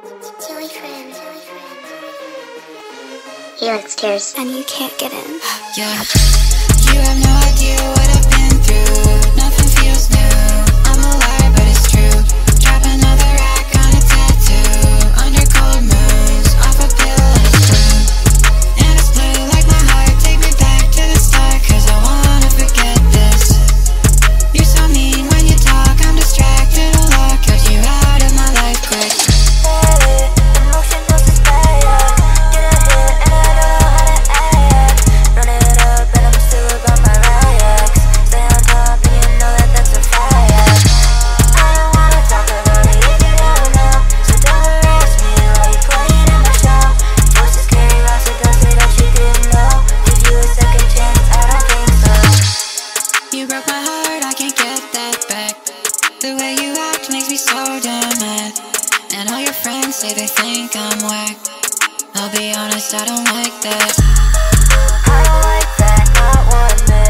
He likes stairs. And you can't get in. Yeah, you have no idea what I've been through. Nothing feels new. I'm a liar, but it's true. Drop another rack on a tattoo. Under cold moons, off a pill and a spoon. And it's blue like my heart. Take me back to the start, cause I wanna forget this. You're so mean when you talk. I'm distracted a lot. Cut you out of my life quick. You broke my heart, I can't get that back. The way you act makes me so damn mad. And all your friends say they think I'm whack. I'll be honest, I don't like that. I don't like that, not one bit.